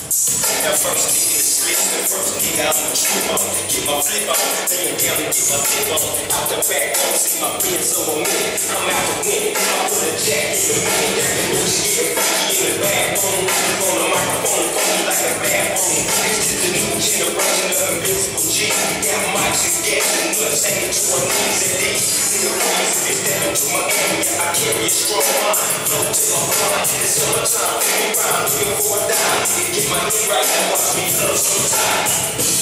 Now first kick in the streets, the first kick out the trip on. Get my flip on, then down and get my flip on. Out the back, don't see my Benz over me. I'm out to win, I put a jack in the wind. That shit freaky in the bathroom. On the microphone, phone like a bathroom. This is the new generation of invincible G. Got mics and gas and nuts hanging to my knees and knees. In the rains, if it's step into my area, I carry a strong mind. Flow till I'm gone, it's summertime, let me rhyme, looking for a dime. Get my head right now, watch me flow sometime.